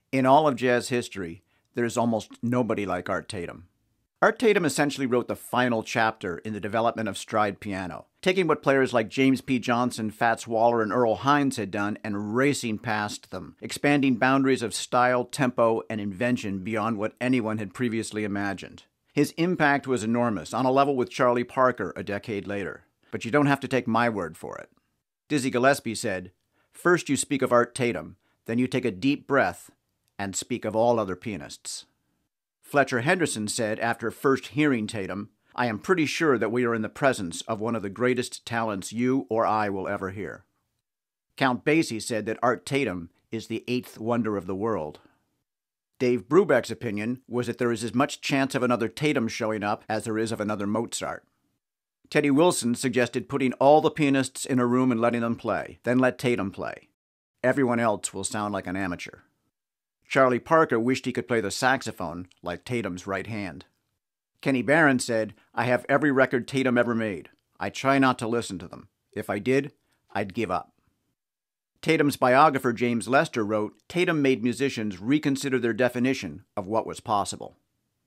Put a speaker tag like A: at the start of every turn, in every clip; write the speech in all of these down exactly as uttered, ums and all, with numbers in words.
A: In all of jazz history, there's almost nobody like Art Tatum. Art Tatum essentially wrote the final chapter in the development of stride piano, taking what players like James P. Johnson, Fats Waller, and Earl Hines had done and racing past them, expanding boundaries of style, tempo, and invention beyond what anyone had previously imagined. His impact was enormous, on a level with Charlie Parker a decade later. But you don't have to take my word for it. Dizzy Gillespie said, "First you speak of Art Tatum, then you take a deep breath and speak of all other pianists." Fletcher Henderson said after first hearing Tatum, "I am pretty sure that we are in the presence of one of the greatest talents you or I will ever hear." Count Basie said that Art Tatum is the eighth wonder of the world. Dave Brubeck's opinion was that there is as much chance of another Tatum showing up as there is of another Mozart. Teddy Wilson suggested putting all the pianists in a room and letting them play, then let Tatum play. Everyone else will sound like an amateur. Charlie Parker wished he could play the saxophone like Tatum's right hand. Kenny Barron said, "I have every record Tatum ever made. I try not to listen to them. If I did, I'd give up." Tatum's biographer James Lester wrote, "Tatum made musicians reconsider their definition of what was possible."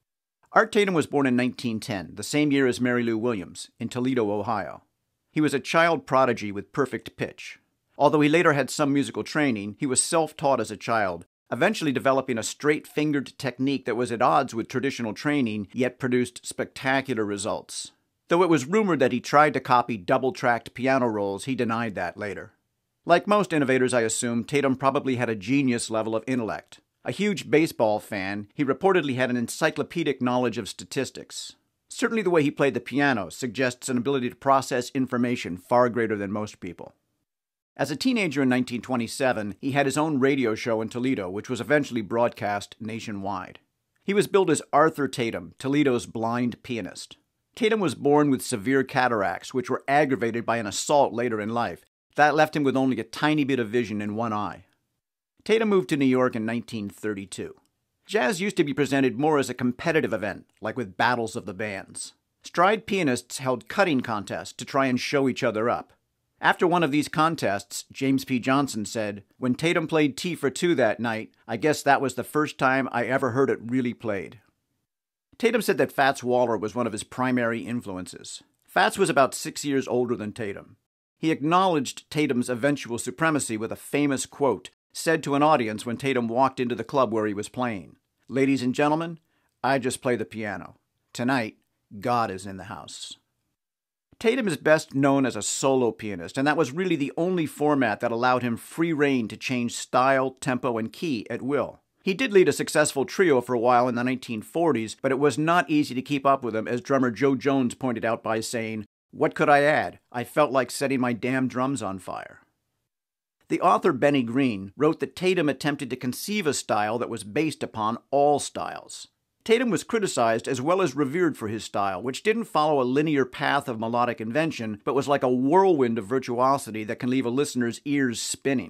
A: Art Tatum was born in nineteen ten, the same year as Mary Lou Williams, in Toledo, Ohio. He was a child prodigy with perfect pitch. Although he later had some musical training, he was self-taught as a child, eventually developing a straight-fingered technique that was at odds with traditional training, yet produced spectacular results. Though it was rumored that he tried to copy double-tracked piano rolls, he denied that later. Like most innovators, I assume, Tatum probably had a genius level of intellect. A huge baseball fan, he reportedly had an encyclopedic knowledge of statistics. Certainly the way he played the piano suggests an ability to process information far greater than most people. As a teenager in nineteen twenty-seven, he had his own radio show in Toledo, which was eventually broadcast nationwide. He was billed as Arthur Tatum, Toledo's blind pianist. Tatum was born with severe cataracts, which were aggravated by an assault later in life. That left him with only a tiny bit of vision in one eye. Tatum moved to New York in nineteen thirty-two. Jazz used to be presented more as a competitive event, like with battles of the bands. Stride pianists held cutting contests to try and show each other up. After one of these contests, James P. Johnson said, "When Tatum played T for two that night, I guess that was the first time I ever heard it really played." Tatum said that Fats Waller was one of his primary influences. Fats was about six years older than Tatum. He acknowledged Tatum's eventual supremacy with a famous quote, said to an audience when Tatum walked into the club where he was playing, "Ladies and gentlemen, I just play the piano. Tonight, God is in the house." Tatum is best known as a solo pianist, and that was really the only format that allowed him free rein to change style, tempo, and key at will. He did lead a successful trio for a while in the nineteen forties, but it was not easy to keep up with him, as drummer Joe Jones pointed out by saying, "What could I add? I felt like setting my damn drums on fire." The author Benny Green wrote that Tatum attempted to conceive a style that was based upon all styles. Tatum was criticized as well as revered for his style, which didn't follow a linear path of melodic invention, but was like a whirlwind of virtuosity that can leave a listener's ears spinning.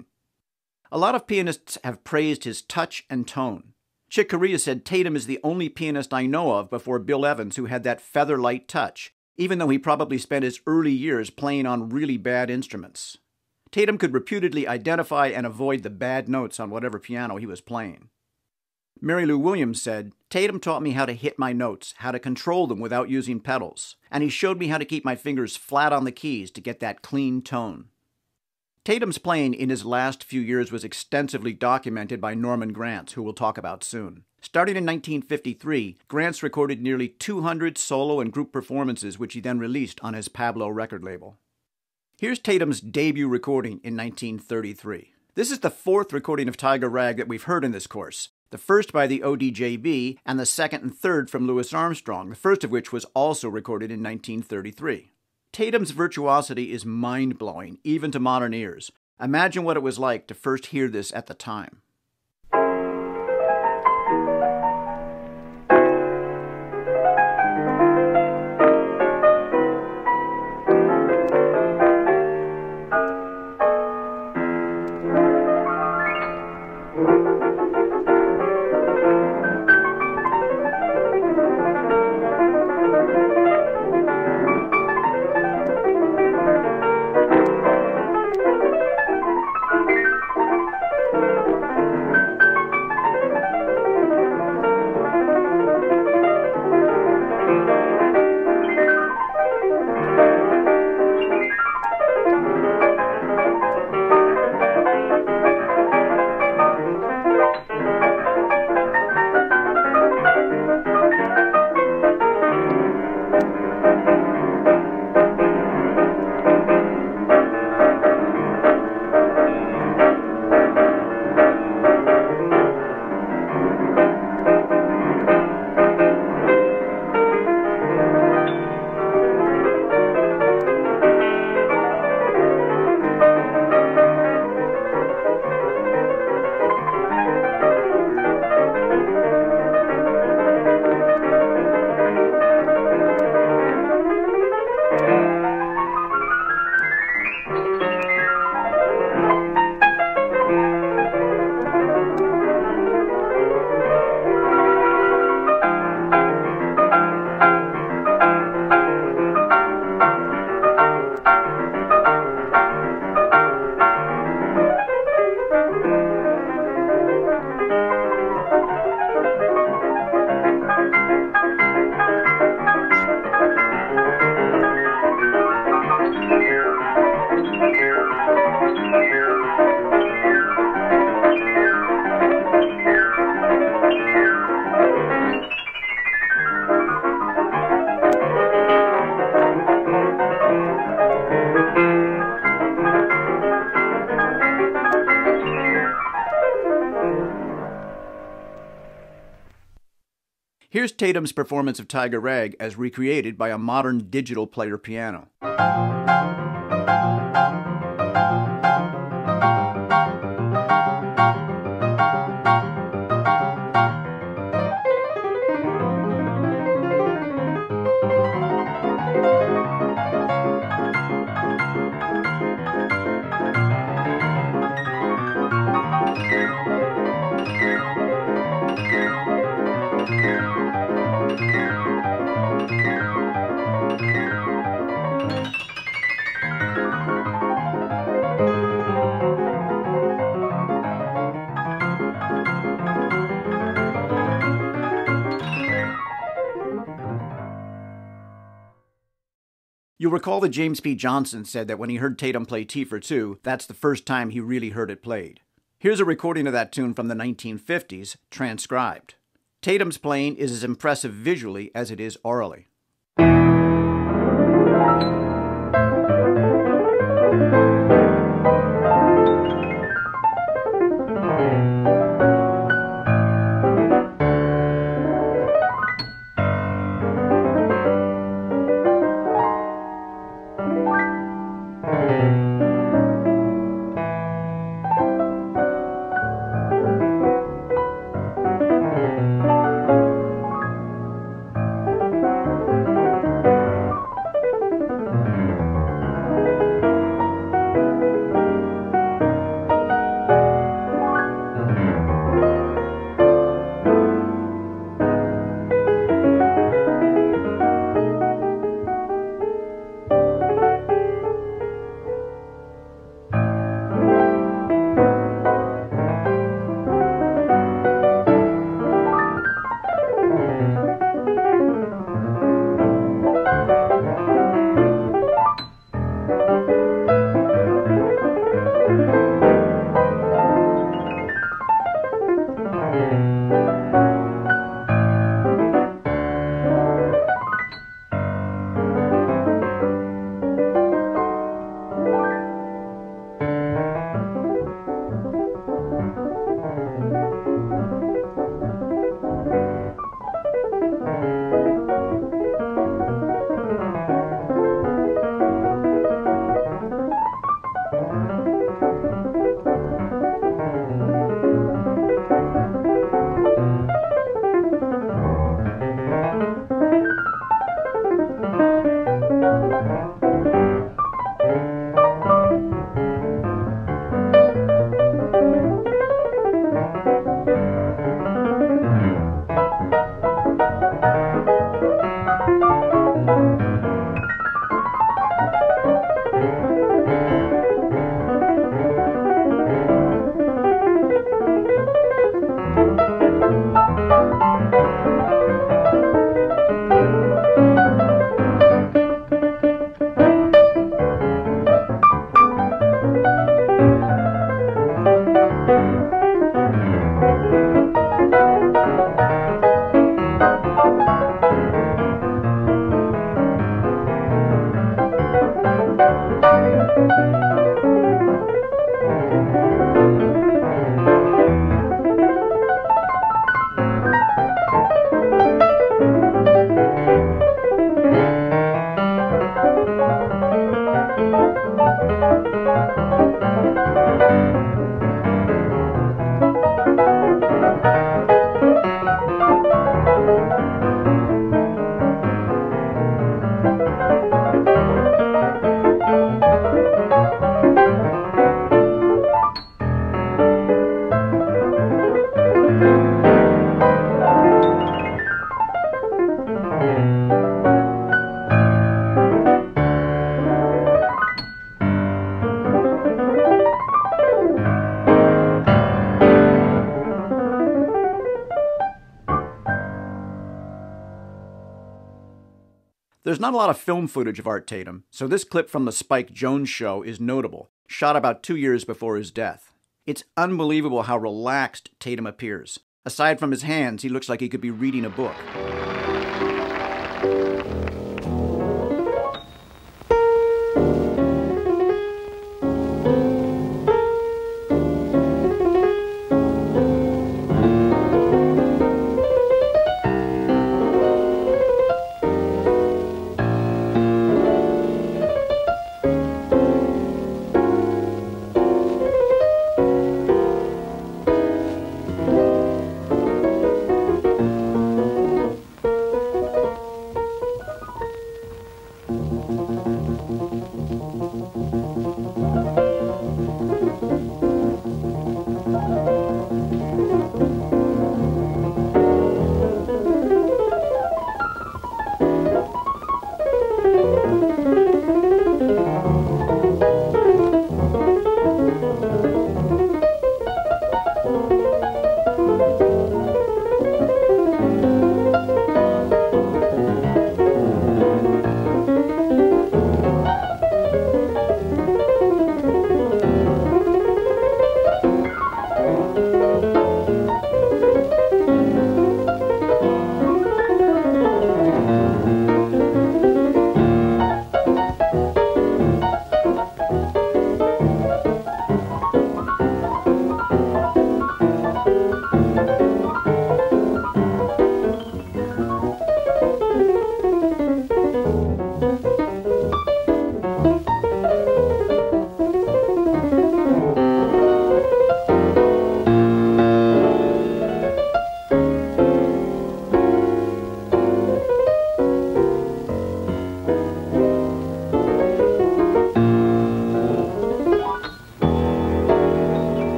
A: A lot of pianists have praised his touch and tone. Chick Corea said Tatum is the only pianist I know of before Bill Evans who had that feather-light touch, even though he probably spent his early years playing on really bad instruments. Tatum could reputedly identify and avoid the bad notes on whatever piano he was playing. Mary Lou Williams said, "Tatum taught me how to hit my notes, how to control them without using pedals, and he showed me how to keep my fingers flat on the keys to get that clean tone." Tatum's playing in his last few years was extensively documented by Norman Granz, who we'll talk about soon. Starting in nineteen fifty-three, Granz recorded nearly two hundred solo and group performances, which he then released on his Pablo record label. Here's Tatum's debut recording in nineteen thirty-three. This is the fourth recording of Tiger Rag that we've heard in this course. The first by the O D J B, and the second and third from Louis Armstrong, the first of which was also recorded in nineteen thirty-three. Tatum's virtuosity is mind-blowing, even to modern ears. Imagine what it was like to first hear this at the time. Here's Tatum's performance of Tiger Rag as recreated by a modern digital player piano. You'll recall that James P. Johnson said that when he heard Tatum play Tea for Two, that's the first time he really heard it played. Here's a recording of that tune from the nineteen fifties, transcribed. Tatum's playing is as impressive visually as it is orally. There's not a lot of film footage of Art Tatum, so this clip from the Spike Jones show is notable, shot about two years before his death. It's unbelievable how relaxed Tatum appears. Aside from his hands, he looks like he could be reading a book.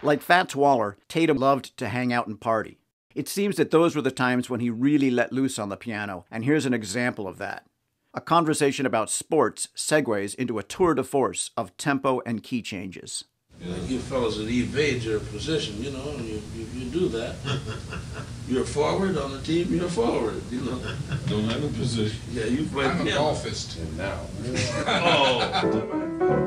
A: Like Fats Waller, Tatum loved to hang out and party. It seems that those were the times when he really let loose on the piano, and here's an example of that. A conversation about sports segues into a tour de force of tempo and key changes.
B: You know, you fellas that evade your position, you know, you, you, you do that. You're forward on the team, you're forward, you know.
C: Don't have a position.
B: Yeah, you play
C: I'm
B: piano.
C: a golfist. And now.
B: Oh.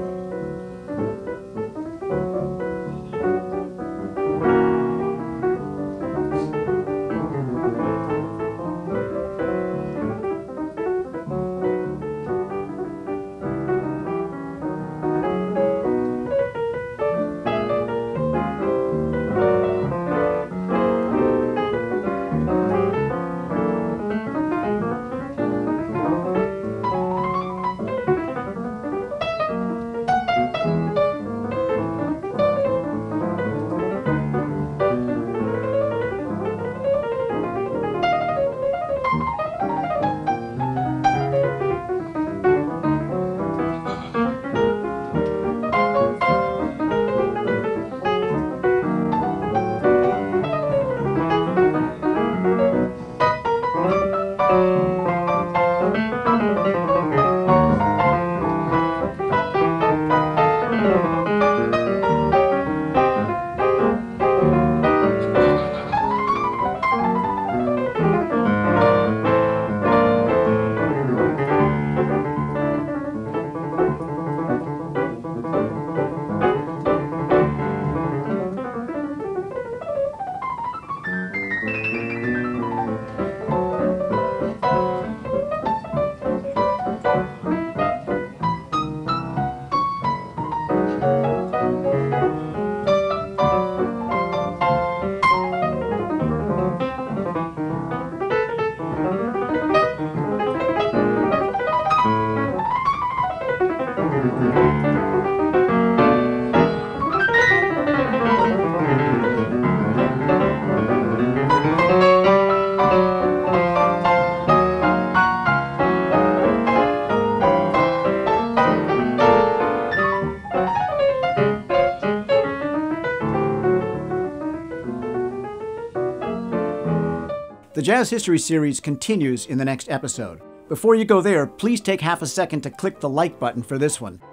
A: The Jazz History series continues in the next episode. Before you go there, please take half a second to click the like button for this one.